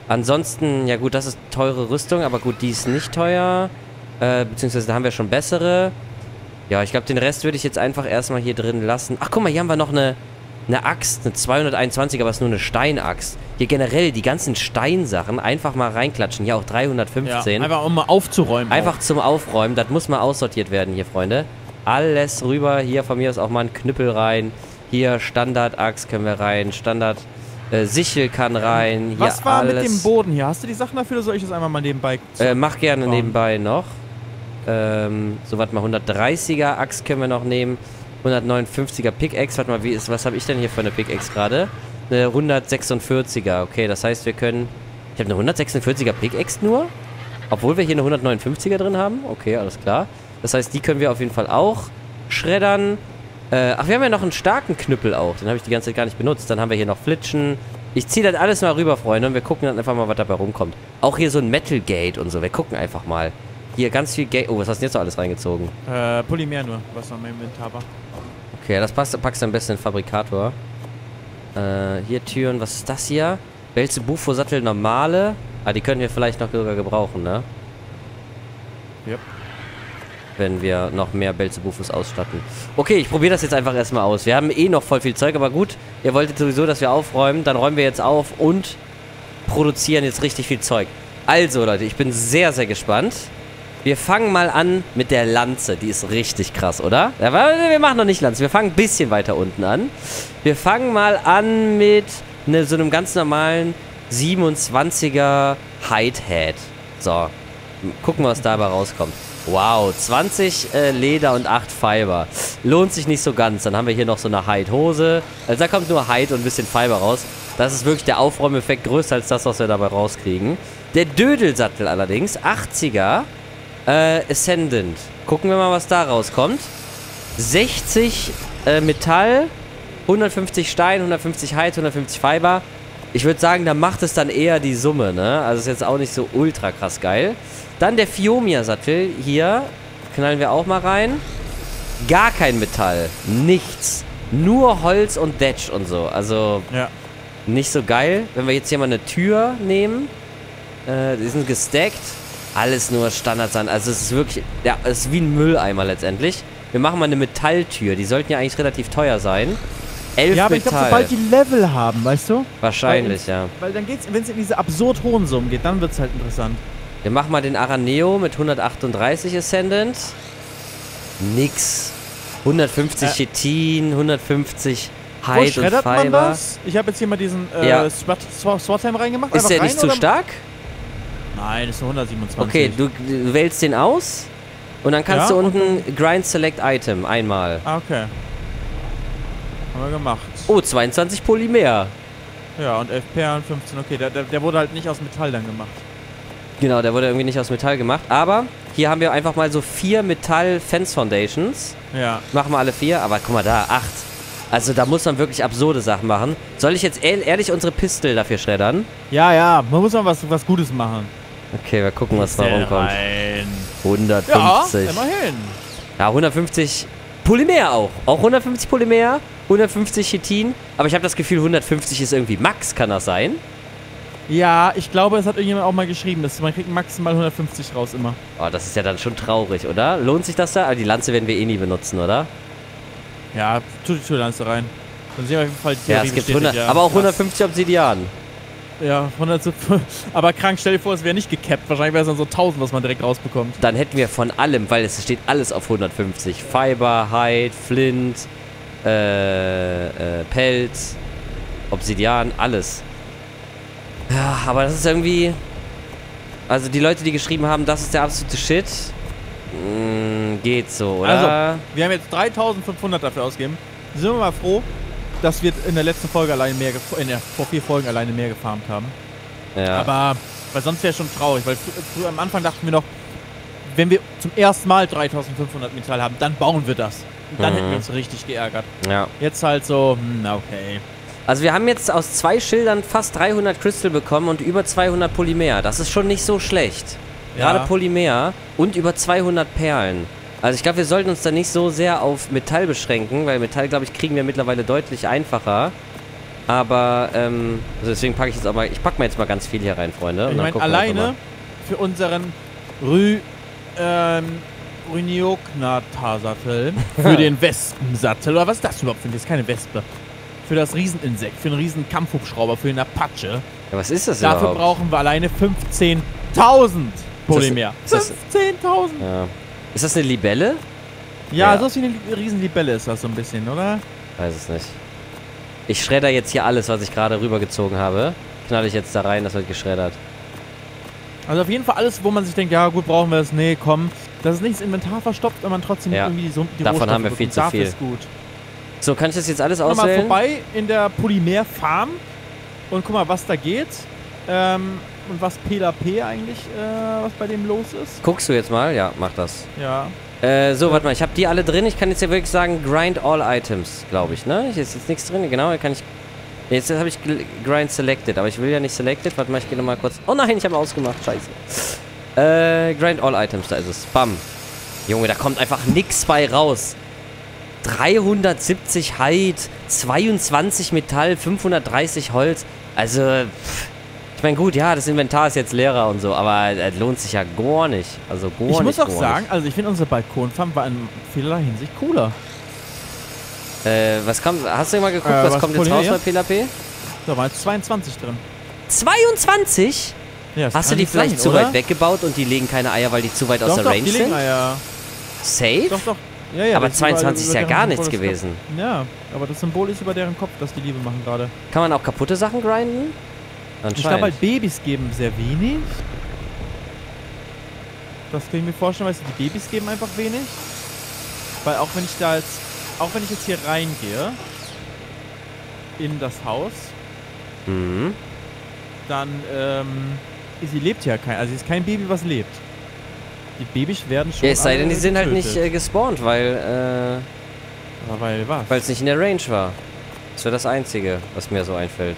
Ansonsten, ja gut, das ist teure Rüstung, aber gut, die ist nicht teuer. Äh, beziehungsweise da haben wir schon bessere. Ja, ich glaube, den Rest würde ich jetzt einfach erstmal hier drin lassen. Ach, guck mal, hier haben wir noch eine, eine Axt, eine zweihunderteinundzwanzig, aber es ist nur eine Steinaxt. Hier generell die ganzen Steinsachen einfach mal reinklatschen. Hier auch dreihundertfünfzehn. Ja, einfach um mal aufzuräumen. Einfach auch. zum Aufräumen. Das muss mal aussortiert werden hier, Freunde. Alles rüber. Hier von mir ist auch mal ein Knüppel rein. Hier Standard-Axt können wir rein. Standard äh, Sichel kann rein. Hier Was war alles. mit dem Boden hier? Hast du die Sachen dafür oder soll ich das einmal mal nebenbei Äh, mach gerne bauen? nebenbei noch. Ähm, so, warte mal, hundertdreißiger Axt können wir noch nehmen. hundertneunundfünfziger Pickaxe. Warte mal, wie ist, was habe ich denn hier für eine Pickaxe gerade? Eine hundertsechsundvierziger. Okay, das heißt, wir können... Ich habe eine hundertsechsundvierziger Pickaxe nur? Obwohl wir hier eine hundertneunundfünfziger drin haben? Okay, alles klar. Das heißt, die können wir auf jeden Fall auch schreddern. Äh, ach, wir haben ja noch einen starken Knüppel auch. Den habe ich die ganze Zeit gar nicht benutzt. Dann haben wir hier noch Flitschen. Ich ziehe das alles mal rüber, Freunde, und wir gucken dann einfach mal, was dabei rumkommt. Auch hier so ein Metal Gate und so. Wir gucken einfach mal. Hier ganz viel Gate. Oh, was hast du denn jetzt noch alles reingezogen? Äh, Polymer nur, was noch im Inventar war. Okay, das passt, packst du am besten in den Fabrikator. Äh, hier Türen. Was ist das hier? Belzebufo-Sattel normale. Ah, die können wir vielleicht noch sogar gebrauchen, ne? Yep. Wenn wir noch mehr Belzebufos ausstatten. Okay, ich probiere das jetzt einfach erstmal aus. Wir haben eh noch voll viel Zeug, aber gut. Ihr wolltet sowieso, dass wir aufräumen. Dann räumen wir jetzt auf und produzieren jetzt richtig viel Zeug. Also, Leute, ich bin sehr, sehr gespannt. Wir fangen mal an mit der Lanze. Die ist richtig krass, oder? Ja, wir machen noch nicht Lanze. Wir fangen ein bisschen weiter unten an. Wir fangen mal an mit ne, so einem ganz normalen siebenundzwanziger Hide Head. So, gucken, was dabei rauskommt. Wow, zwanzig äh, Leder und acht Fiber. Lohnt sich nicht so ganz. Dann haben wir hier noch so eine Hide-Hose. Also da kommt nur Hide und ein bisschen Fiber raus. Das ist wirklich der Aufräumeffekt größer als das, was wir dabei rauskriegen. Der Dödelsattel allerdings, achtziger äh, Ascendant. Gucken wir mal, was da rauskommt. sechzig äh, Metall, hundertfünfzig Stein, hundertfünfzig Hide, hundertfünfzig Fiber. Ich würde sagen, da macht es dann eher die Summe, ne? Also ist jetzt auch nicht so ultra krass geil. Dann der Fiomia-Sattel. Hier knallen wir auch mal rein. Gar kein Metall. Nichts. Nur Holz und Detsch und so. Also ja. Nicht so geil. Wenn wir jetzt hier mal eine Tür nehmen. Äh, die sind gestackt. Alles nur Standardsand. Also es ist wirklich... Ja, es ist wie ein Mülleimer letztendlich. Wir machen mal eine Metalltür. Die sollten ja eigentlich relativ teuer sein. Elf ja, aber Metall. ich glaube, sobald die Level haben, weißt du? Wahrscheinlich, weil, ja. Weil dann geht's, wenn es in diese absurd hohen Summen geht, dann wird es halt interessant. Wir machen mal den Araneo mit hundertachtunddreißig Ascendant. Nix. hundertfünfzig Äh. Chitin, hundertfünfzig Wo Hide und schreddert man Fiber. das? Ich habe jetzt hier mal diesen äh, Ja. Swordtime reingemacht. Ist Einfach der rein, nicht zu oder? stark? Nein, das ist nur hundertsiebenundzwanzig. Okay, du, du wählst den aus und dann kannst Ja, du unten Grind Select Item einmal. Ah, okay. Haben wir gemacht. Oh, zweiundzwanzig Polymer. Ja, und elf Perlen, fünfzehn. Okay, der, der, der wurde halt nicht aus Metall dann gemacht. Genau, der wurde irgendwie nicht aus Metall gemacht. Aber hier haben wir einfach mal so vier Metall Fence Foundations. Ja. Machen wir alle vier, aber guck mal da, acht. Also da muss man wirklich absurde Sachen machen. Soll ich jetzt ehr- ehrlich unsere Pistol dafür schreddern? Ja, ja, man muss mal was, was Gutes machen. Okay, wir gucken, was da rumkommt. Rein. hundertfünfzig. Ja, immerhin. Ja, hundertfünfzig Polymer auch. Auch hundertfünfzig Polymer, hundertfünfzig Chitin. Aber ich habe das Gefühl, hundertfünfzig ist irgendwie Max, kann das sein? Ja, ich glaube, es hat irgendjemand auch mal geschrieben, dass man kriegt maximal hundertfünfzig raus immer. Oh, das ist ja dann schon traurig, oder? Lohnt sich das da? Aber die Lanze werden wir eh nie benutzen, oder? Ja, tu die Türlanze rein. Dann sehen wir auf jeden Fall die Ja, Theorie es gibt bestätigt, hundert, ja. aber auch Krass. hundertfünfzig Obsidian. Ja, hundert, aber krank, stell dir vor, es wäre nicht gecapped. Wahrscheinlich wäre es dann so tausend, was man direkt rausbekommt. Dann hätten wir von allem, weil es steht alles auf hundertfünfzig. Fiber, Hide, Flint, äh, äh, Pelz, Obsidian, alles. Ja, aber das ist irgendwie... Also die Leute, die geschrieben haben, das ist der absolute Shit, mh, geht so, oder? Also, wir haben jetzt dreitausendfünfhundert dafür ausgegeben. Sind wir mal froh, dass wir in der letzten Folge alleine mehr, gef- in der, vor vier Folgen alleine mehr gefarmt haben. ja. Aber, weil sonst wäre schon traurig, weil frü- früher am Anfang dachten wir noch, wenn wir zum ersten Mal dreitausendfünfhundert Metall haben, dann bauen wir das. Und dann Mhm. hätten wir uns richtig geärgert. ja. Jetzt halt so, hm, na okay. Also wir haben jetzt aus zwei Schildern fast dreihundert Crystal bekommen und über zweihundert Polymer. Das ist schon nicht so schlecht. Gerade Ja. Polymer und über zweihundert Perlen. Also ich glaube, wir sollten uns da nicht so sehr auf Metall beschränken, weil Metall, glaube ich, kriegen wir mittlerweile deutlich einfacher. Aber, ähm, also deswegen packe ich jetzt auch mal, ich packe mir jetzt mal ganz viel hier rein, Freunde. Ich meine, alleine für unseren Rü, ähm, Rhinioknata-Sattel, für den Wespensattel, oder was ist das überhaupt für ein, das ist keine Wespe. Für das Rieseninsekt, für einen riesen Kampfhubschrauber, für den Apache. Ja, was ist das Dafür überhaupt? brauchen wir alleine fünfzehntausend Polymer. Das- fünfzehntausend! Ja. Ist das eine Libelle? Ja, Ja. so ist wie eine Riesenlibelle ist das so ein bisschen, oder? Weiß es nicht. Ich schredder jetzt hier alles, was ich gerade rübergezogen habe. Knall ich jetzt da rein, das wird geschreddert. Also auf jeden Fall alles, wo man sich denkt, ja gut, brauchen wir das. Nee, komm. Das ist nicht das Inventar verstopft, wenn man trotzdem Ja. irgendwie so die Davon Rohstoffe haben wir viel bekommt. zu Dafür viel. ist gut. So, kann ich das jetzt alles Guck mal auswählen? vorbei in der Polymer-Farm und guck mal, was da geht. Ähm, und was P L P eigentlich, äh, was bei dem los ist. Guckst du jetzt mal? Ja, mach das. Ja. Äh, so, warte mal, ich habe die alle drin. Ich kann jetzt ja wirklich sagen, grind all items, glaube ich, ne? Hier ist jetzt nichts drin, genau, hier kann ich... Jetzt habe ich grind selected, aber ich will ja nicht selected. Warte mal, ich gehe nochmal kurz... Oh nein, ich habe ausgemacht, scheiße. Äh, grind all items, da ist es. Bam. Junge, da kommt einfach nix bei raus. dreihundertsiebzig Height, zweiundzwanzig Metall, fünfhundertdreißig Holz. Also, pff, ich meine, gut, ja, das Inventar ist jetzt leerer und so, aber das lohnt sich ja gar nicht. Also, gar Ich nicht, muss auch gar sagen, nicht. also ich finde unsere Balkonfarm war in vielerlei Hinsicht cooler. Äh, was kommt, hast du mal geguckt, Äh, was, was kommt jetzt Polymer raus bei jetzt? P L P? Da waren jetzt zweiundzwanzig drin. zweiundzwanzig? Ja, das Hast du kann die nicht sein, vielleicht zu oder? weit weggebaut und die legen keine Eier, weil die zu weit aus Doch, der doch, Range die legen sind? Eier. Safe? Doch, doch. Ja, ja, Aber das ist überall zweiundzwanzig ist über ja deren gar Symbol nichts das gewesen. Kopf. Ja, aber das Symbol ist über deren Kopf, dass die Liebe machen gerade. Kann man auch kaputte Sachen grinden? Ich glaube Anscheinend. halt, Babys geben sehr wenig. Das kann ich mir vorstellen, weil die Babys geben einfach wenig. Weil auch wenn ich da jetzt, auch wenn ich jetzt hier reingehe, in das Haus, Mhm. dann, ähm, sie lebt ja kein, also sie ist kein Baby, was lebt. Die Babys werden schon Ja, es sei denn, die alle sind halt nicht getötet. äh, gespawnt, weil Aber weil was? äh, es nicht in der Range war. Das wäre das Einzige, was mir so einfällt.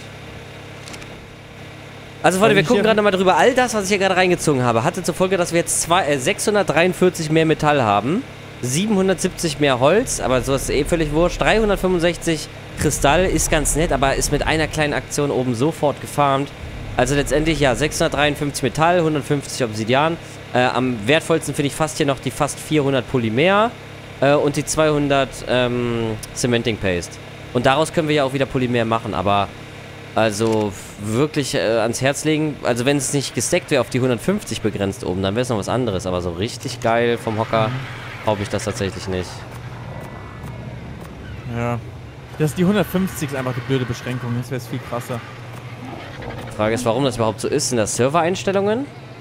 Also, Freunde, Weil wir ich gucken hier- gerade mal drüber. All das, was ich hier gerade reingezogen habe, hatte zur Folge, dass wir jetzt zwei, äh, sechshundertdreiundvierzig mehr Metall haben, siebenhundertsiebzig mehr Holz, aber sowas ist eh völlig wurscht. dreihundertfünfundsechzig Kristall ist ganz nett, aber ist mit einer kleinen Aktion oben sofort gefarmt. Also letztendlich, ja, sechshundertdreiundfünfzig Metall, hundertfünfzig Obsidian. Äh, am wertvollsten finde ich fast hier noch die fast vierhundert Polymer äh, und die zweihundert ähm, Cementing Paste. Und daraus können wir ja auch wieder Polymer machen, aber also wirklich äh, ans Herz legen. Also wenn es nicht gesteckt wäre auf die hundertfünfzig begrenzt oben, dann wäre es noch was anderes. Aber so richtig geil vom Hocker glaube ich das tatsächlich nicht. Ja. Das die hundertfünfzig ist einfach die blöde Beschränkung, das wäre viel krasser. Die Frage ist, warum das überhaupt so ist. Sind das Server-Einstellungen?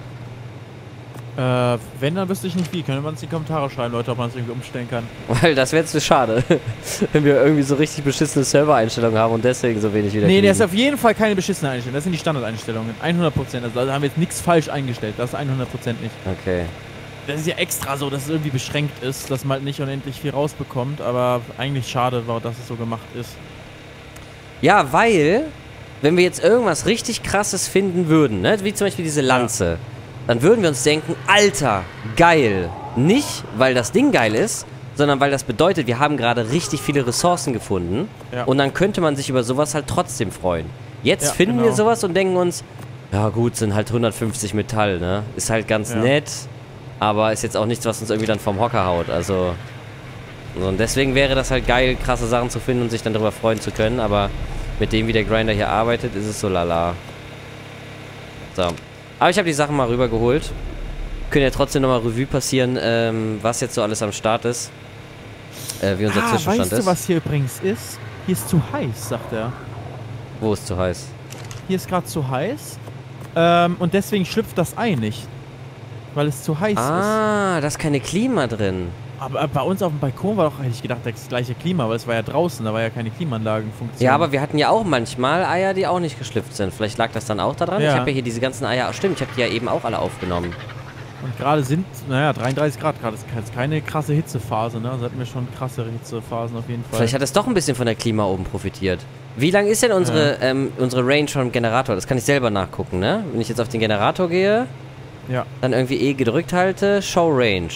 Äh, wenn, dann wüsste ich nicht wie. Können wir uns in die Kommentare schreiben, Leute, ob man es irgendwie umstellen kann. Weil das wäre jetzt schade, wenn wir irgendwie so richtig beschissene Server-Einstellungen haben und deswegen so wenig wieder Nee, der ist kriegen. auf jeden Fall keine beschissene Einstellung. Das sind die Standardeinstellungen. hundert Prozent. Also da haben wir jetzt nichts falsch eingestellt. Das ist hundert Prozent nicht. Okay. Das ist ja extra so, dass es irgendwie beschränkt ist, dass man halt nicht unendlich viel rausbekommt. Aber eigentlich schade war, dass es so gemacht ist. Ja, weil, wenn wir jetzt irgendwas richtig Krasses finden würden, ne, wie zum Beispiel diese Lanze, dann würden wir uns denken, Alter, geil. Nicht, weil das Ding geil ist, sondern weil das bedeutet, wir haben gerade richtig viele Ressourcen gefunden. Ja. Und dann könnte man sich über sowas halt trotzdem freuen. Jetzt Ja, finden genau. wir sowas und denken uns, ja gut, sind halt hundertfünfzig Metall, ne? Ist halt ganz Ja. nett, aber ist jetzt auch nichts, was uns irgendwie dann vom Hocker haut. Also, und deswegen wäre das halt geil, krasse Sachen zu finden und sich dann darüber freuen zu können, aber mit dem, wie der Grinder hier arbeitet, ist es so lala. So. Aber ich habe die Sachen mal rübergeholt. Können ja trotzdem nochmal Revue passieren, ähm, was jetzt so alles am Start ist. Äh, wie unser Ah, Zwischenstand weißt du, ist. was hier übrigens ist? Hier ist zu heiß, sagt er. Wo ist zu heiß? Hier ist gerade zu heiß. Ähm, und deswegen schlüpft das Ei nicht. Weil es zu heiß ist. Ah, da ist keine Klima drin. Aber äh, bei uns auf dem Balkon war doch, hätte ich gedacht, das gleiche Klima, weil es war ja draußen, da war ja keine Klimaanlagenfunktion. Ja, aber wir hatten ja auch manchmal Eier, die auch nicht geschlüpft sind. Vielleicht lag das dann auch daran. Ja. Ich habe ja hier diese ganzen Eier. Stimmt, ich habe die ja eben auch alle aufgenommen. Und gerade sind, naja, dreiunddreißig Grad gerade. Das ist jetzt keine krasse Hitzephase, ne? Also hatten wir schon krassere Hitzephasen auf jeden Fall. Vielleicht hat es doch ein bisschen von der Klima oben profitiert. Wie lang ist denn unsere, Ja. ähm, unsere Range vom Generator? Das kann ich selber nachgucken, ne? Wenn ich jetzt auf den Generator gehe, Ja. dann irgendwie E gedrückt halte, Show Range.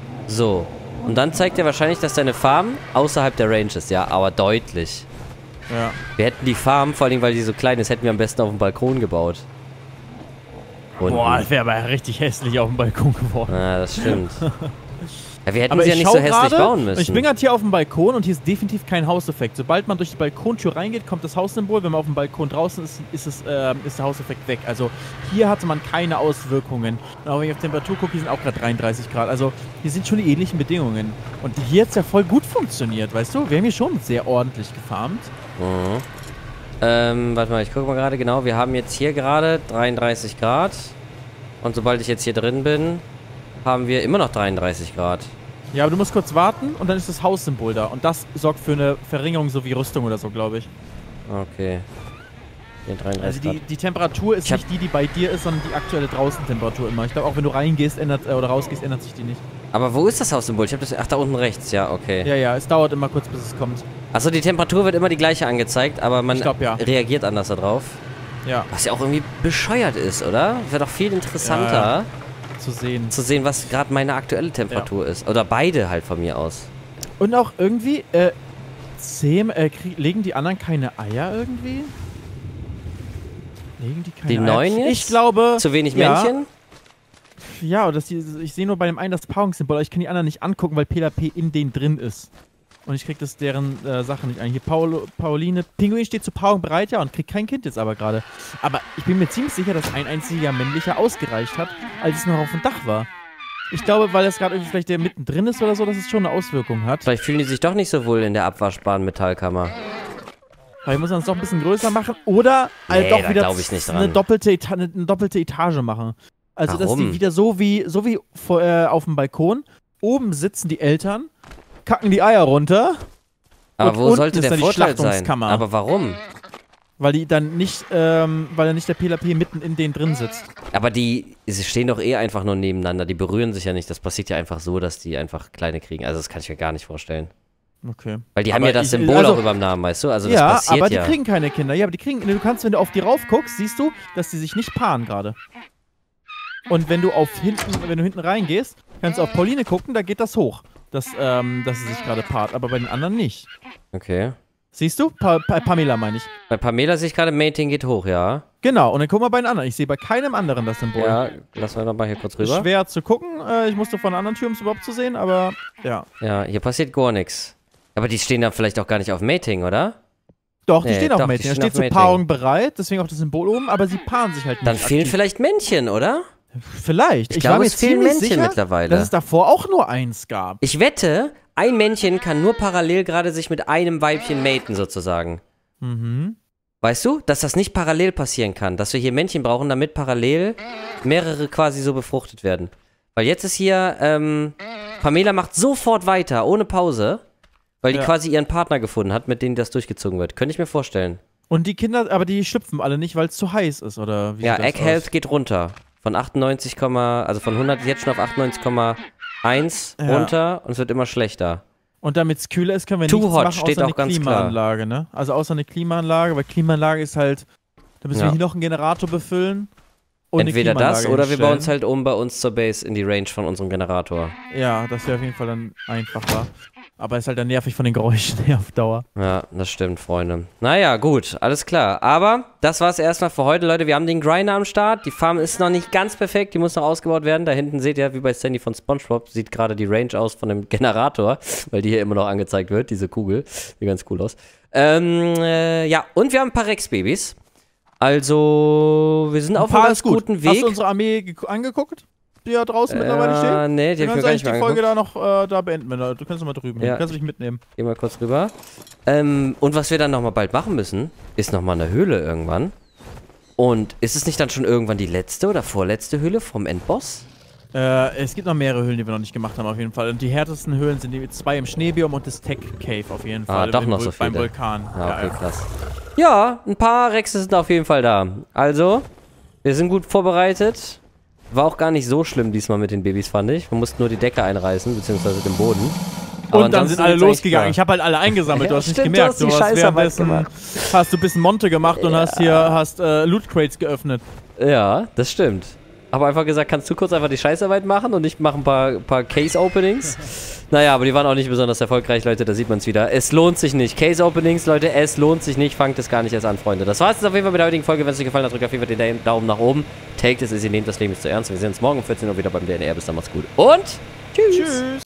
So. Und dann zeigt er wahrscheinlich, dass deine Farm außerhalb der Range ist, ja, aber deutlich. Ja. Wir hätten die Farm, vor allem weil die so klein ist, hätten wir am besten auf dem Balkon gebaut. Unten. Boah, das wäre aber richtig hässlich auf dem Balkon geworden. Ja, das stimmt. Ja, wir hätten aber sie ja nicht so hässlich grade, bauen müssen. Ich bin gerade hier auf dem Balkon und hier ist definitiv kein Hauseffekt. Sobald man durch die Balkontür reingeht, kommt das Haussymbol. Wenn man auf dem Balkon draußen ist, ist, es, äh, ist der Hauseffekt weg. Also hier hatte man keine Auswirkungen. Und auch wenn ich auf Temperatur gucke, hier sind auch gerade dreiunddreißig Grad. Also hier sind schon die ähnlichen Bedingungen. Und hier hat es ja voll gut funktioniert, weißt du? Wir haben hier schon sehr ordentlich gefarmt. Mhm. Ähm, warte mal, ich gucke mal gerade genau. Wir haben jetzt hier gerade dreiunddreißig Grad. Und sobald ich jetzt hier drin bin, haben wir immer noch dreiunddreißig Grad. Ja, aber du musst kurz warten und dann ist das Haussymbol da. Und das sorgt für eine Verringerung, so wie Rüstung oder so, glaube ich. Okay. Hier dreiunddreißig also die, Grad. die Temperatur ist nicht die, die bei dir ist, sondern die aktuelle Draußen-Temperatur immer. Ich glaube, auch wenn du reingehst ändert, äh, oder rausgehst, ändert sich die nicht. Aber wo ist das Haussymbol? Ich habe das... Ach, da unten rechts. Ja, okay. Ja, ja, es dauert immer kurz, bis es kommt. Achso, die Temperatur wird immer die gleiche angezeigt, aber man Ich glaub, ja. reagiert anders darauf. Ja. Was ja auch irgendwie bescheuert ist, oder? Wäre doch viel interessanter, Ja, ja. zu sehen. zu sehen, was gerade meine aktuelle Temperatur ja. ist. Oder beide halt von mir aus. Und auch irgendwie, äh, Zähm, äh, krieg, legen die anderen keine Eier irgendwie? Legen die keine Die Eier? neuen jetzt? Ich glaube... Zu wenig ja, Männchen? Ja, oder dass die, ich sehe nur bei dem einen das Paarungssymbol, aber ich kann die anderen nicht angucken, weil P L P in denen drin ist. Und ich krieg das deren äh, Sache nicht ein. Hier Paul, Pauline, Pinguin steht zur Paarung bereit, ja, und kriegt kein Kind jetzt aber gerade. Aber ich bin mir ziemlich sicher, dass ein einziger männlicher ausgereicht hat, als es noch auf dem Dach war. Ich glaube, weil das gerade irgendwie vielleicht der mittendrin ist oder so, dass es schon eine Auswirkung hat. Vielleicht fühlen die sich doch nicht so wohl in der abwaschbaren Metallkammer. Vielleicht muss man es doch ein bisschen größer machen oder halt Nee, doch da wieder glaub ich nicht eine, dran. doppelte Eta eine, eine doppelte Etage machen. Also, dass Warum? die wieder so wie, so wie vor, äh, auf dem Balkon, oben sitzen die Eltern, kacken die Eier runter. Aber und wo unten sollte ist der dann die Vorteil sein? Schlachtungskammer. Aber warum? Weil die dann nicht, ähm, weil dann nicht der P L P mitten in denen drin sitzt. Aber die, sie stehen doch eh einfach nur nebeneinander. Die berühren sich ja nicht. Das passiert ja einfach so, dass die einfach kleine kriegen. Also das kann ich mir gar nicht vorstellen. Okay. Weil die Aber haben ja das ich- Symbol also- auch über dem Namen, weißt du? Also das Ja, passiert aber die ja. kriegen keine Kinder. Ja, aber die kriegen, du kannst, wenn du auf die rauf guckst, siehst du, dass die sich nicht paaren gerade. Und wenn du auf hinten, wenn du hinten reingehst, kannst du auf Pauline gucken, da geht das hoch. Dass, ähm, dass sie sich gerade paart, aber bei den anderen nicht. Okay. Siehst du? Pa pa Pamela meine ich. Bei Pamela sehe ich gerade, Mating geht hoch, ja. Genau, und dann guck mal bei den anderen. Ich sehe bei keinem anderen das Symbol. Ja, lassen wir nochmal hier kurz Ist rüber. schwer zu gucken. Äh, ich musste von einer anderen Tür, um es überhaupt zu sehen, aber ja. Ja, hier passiert gar nichts. Aber die stehen da vielleicht auch gar nicht auf Mating, oder? Doch, die Nee, stehen auf doch, die Mating. Da stehen steht auf zur Mating. Paarung bereit, deswegen auch das Symbol oben, aber sie paaren sich halt nicht. Dann fehlen aktiv. vielleicht Männchen, oder? Vielleicht. Ich glaube, war mir es fehlen ziemlich Männchen sicher, mittlerweile. dass es davor auch nur eins gab. Ich wette, ein Männchen kann nur parallel gerade sich mit einem Weibchen maten, sozusagen. Mhm. Weißt du, dass das nicht parallel passieren kann, dass wir hier Männchen brauchen, damit parallel mehrere quasi so befruchtet werden. Weil jetzt ist hier, ähm, Pamela macht sofort weiter, ohne Pause, weil die Ja. quasi ihren Partner gefunden hat, mit dem das durchgezogen wird. Könnte ich mir vorstellen. Und die Kinder, aber die schlüpfen alle nicht, weil es zu heiß ist, oder wie Ja, sieht das Egg Health aus? geht runter. Von achtundneunzig, also von hundert jetzt schon auf achtundneunzig Komma eins Ja. runter und es wird immer schlechter. Und damit es kühler ist, können wir Too nichts hot machen, steht außer auch eine ganz klar. Klimaanlage, ne? Also außer eine Klimaanlage, weil Klimaanlage ist halt, da müssen Ja. wir hier noch einen Generator befüllen. Und eine Entweder das Klimaanlage oder wir bauen es hinstellen. halt um bei uns zur Base in die Range von unserem Generator. Ja, das wäre auf jeden Fall dann einfacher. Aber ist halt dann nervig von den Geräuschen her auf Dauer. Ja, das stimmt, Freunde. Naja, gut, alles klar. Aber das war's erstmal für heute, Leute. Wir haben den Grinder am Start. Die Farm ist noch nicht ganz perfekt, die muss noch ausgebaut werden. Da hinten seht ihr, wie bei Sandy von SpongeBob, sieht gerade die Range aus von dem Generator, weil die hier immer noch angezeigt wird, diese Kugel. Sieht ganz cool aus. Ähm, äh, ja, und wir haben ein paar Rex-Babys. Also, wir sind Ein auf paar einem ganz ist gut. guten Hast Weg. du unsere Armee ge- angeguckt, die da draußen mittlerweile steht? Äh, nee, die Du hab ich kannst mir gar eigentlich nicht die mehr Folge angeguckt. da noch äh, da beenden. wenn Du du kannst mal drüben. Ja. Du kannst mich mitnehmen. Geh mal kurz rüber. Ähm, und was wir dann nochmal bald machen müssen, ist nochmal eine Höhle irgendwann. Und ist es nicht dann schon irgendwann die letzte oder vorletzte Höhle vom Endboss? Äh, es gibt noch mehrere Höhlen, die wir noch nicht gemacht haben, auf jeden Fall. Und die härtesten Höhlen sind die zwei im Schneebiom und das Tech Cave auf jeden Ah, Fall. doch im noch Vul- so viele. Beim Vulkan. Ah, okay, ja, ja. krass. Ja, ein paar Rexe sind auf jeden Fall da. Also, wir sind gut vorbereitet. War auch gar nicht so schlimm diesmal mit den Babys, fand ich. Wir mussten nur die Decke einreißen, beziehungsweise den Boden. Aber Und dann ansonsten sind alle geht's eigentlich losgegangen. klar. Ich habe halt alle eingesammelt. Ja, Du hast nicht stimmt, du gemerkt. hast die Du hast Scheißarbeit währenddessen gemacht. hast du ein bisschen Monte gemacht und Ja. hast hier hast äh, Loot Crates geöffnet. Ja, das stimmt. Aber einfach gesagt, kannst du kurz einfach die Scheißarbeit machen und ich mache ein paar, paar Case-Openings? Naja, aber die waren auch nicht besonders erfolgreich, Leute, da sieht man es wieder. Es lohnt sich nicht. Case-Openings, Leute, es lohnt sich nicht. Fangt es gar nicht erst an, Freunde. Das war's jetzt auf jeden Fall mit der heutigen Folge. Wenn es euch gefallen hat, drückt auf jeden Fall den Daumen nach oben. Take this, ihr nehmt das Leben nicht zu ernst. Wir sehen uns morgen um vierzehn Uhr wieder beim D N R. Bis dann, macht's gut. Und tschüss. Tschüss.